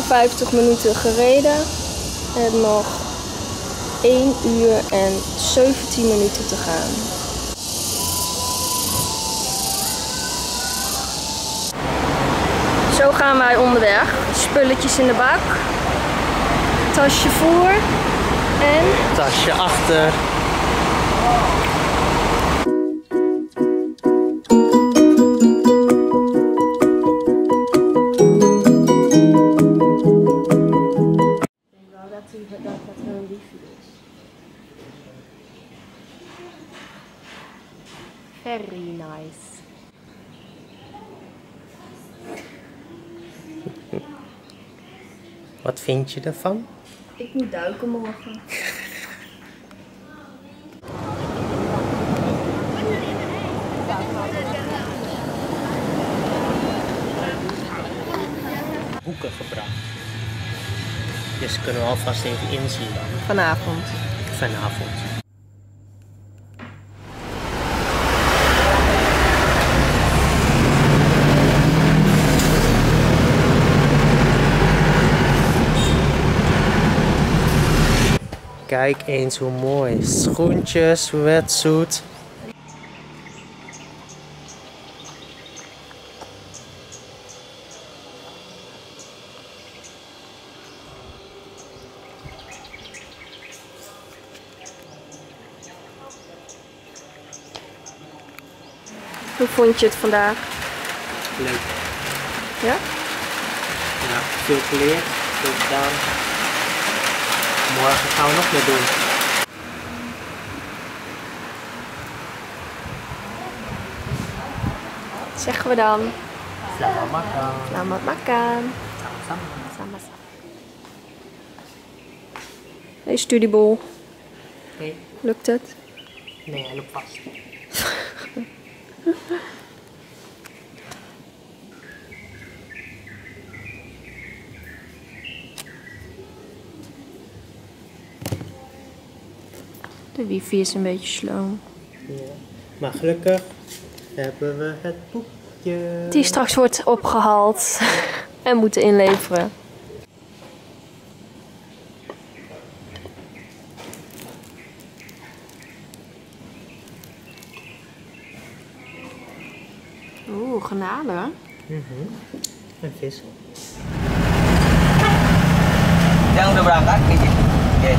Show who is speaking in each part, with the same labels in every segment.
Speaker 1: 50 minuten gereden en nog 1 uur en 17 minuten te gaan. Zo gaan wij onderweg. Spulletjes in de bak, tasje voor en
Speaker 2: tasje achter.
Speaker 1: Dat hun wifi is. Very nice.
Speaker 2: Wat vind je ervan?
Speaker 1: Ik moet duiken morgen.
Speaker 2: Boeken gebracht. Dus kunnen we alvast even inzien dan.
Speaker 1: Vanavond.
Speaker 2: Vanavond. Kijk eens hoe mooi. Schoentjes, wetsuit.
Speaker 1: Hoe vond je het vandaag?
Speaker 2: Leuk.
Speaker 1: Ja?
Speaker 2: Ja, veel geleerd, veel gedaan. Morgen gaan we nog meer doen.
Speaker 1: Zeggen we dan.
Speaker 2: Selamat makan.
Speaker 1: Selamat makan.
Speaker 2: Sama-sama.
Speaker 1: Sama-sama. Hey studiebol.
Speaker 2: Oké.
Speaker 1: Lukt het?
Speaker 2: Nee, hij loopt vast.
Speaker 1: De wifi is een beetje slow.
Speaker 2: Ja. Maar gelukkig hebben we het boekje.
Speaker 1: Die straks wordt opgehaald en moeten inleveren. Oeh, garnalen.
Speaker 2: En vis.
Speaker 3: Yang udah berangkat nih. Oke.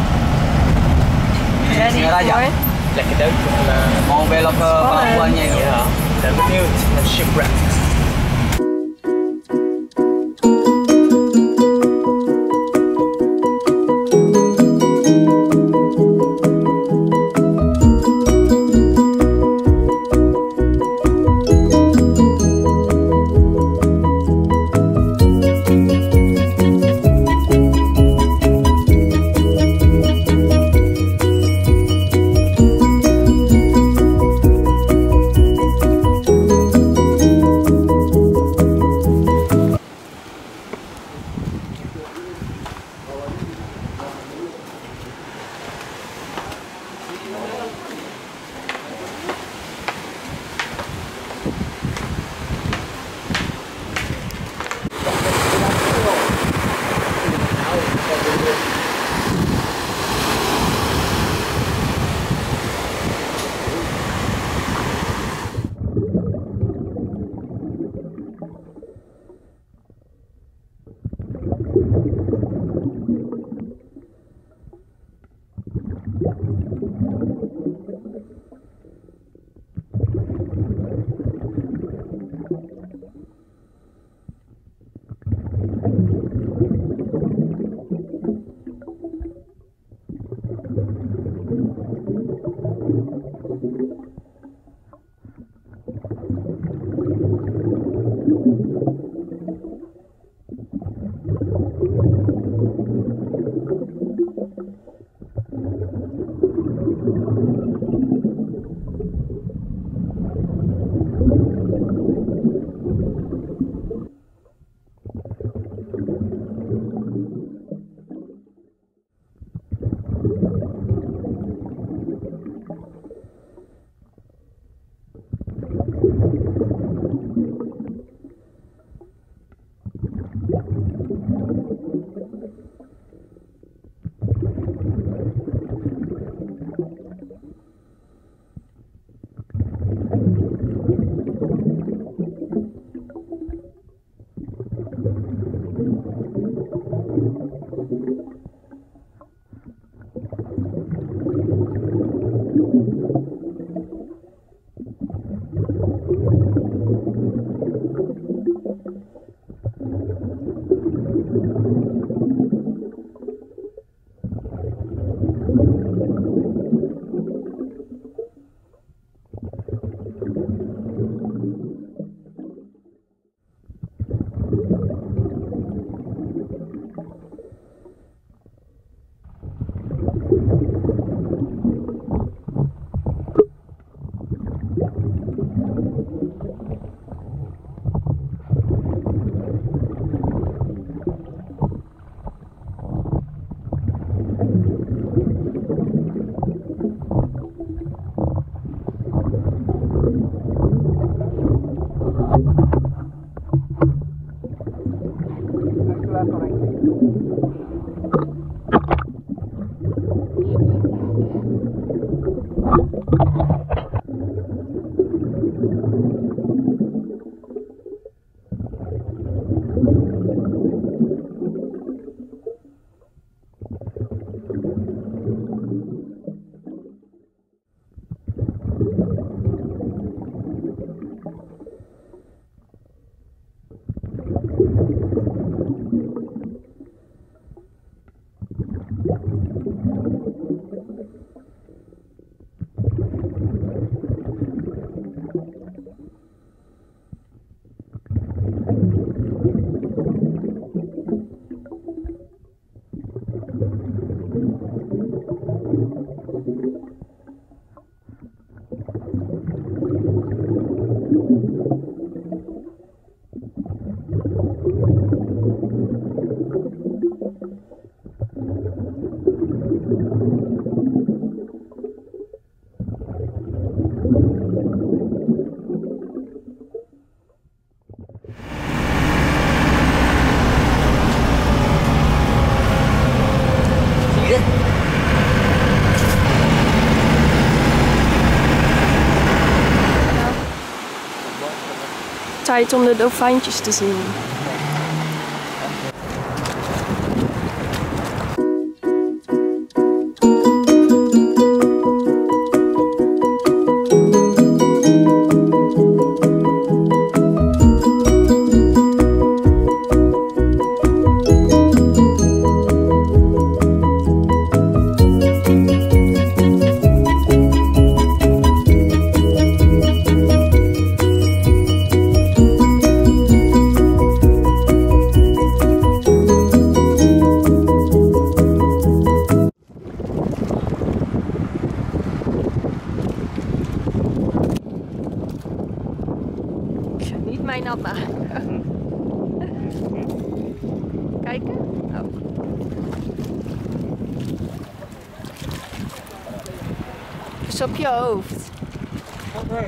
Speaker 1: Ready for?
Speaker 2: Lekker duiken vandaag.
Speaker 3: Mau belok ke pelabuhannya ini.
Speaker 2: Ja, ben benieuwd naar shipwreck.
Speaker 1: Tijd om de dolfijntjes te zien. Niet mij nat maken. Kijken? Oh. Dus op je hoofd.
Speaker 2: Oké.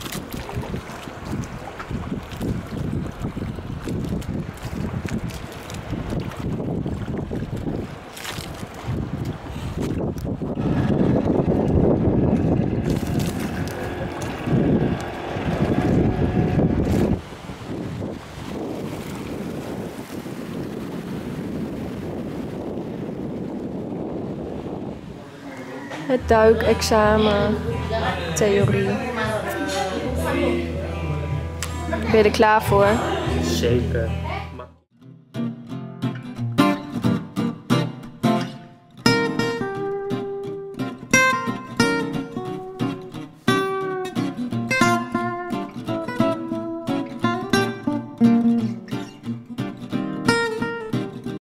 Speaker 1: Het duikexamen, theorie. Ben je er klaar voor?
Speaker 2: Zeker.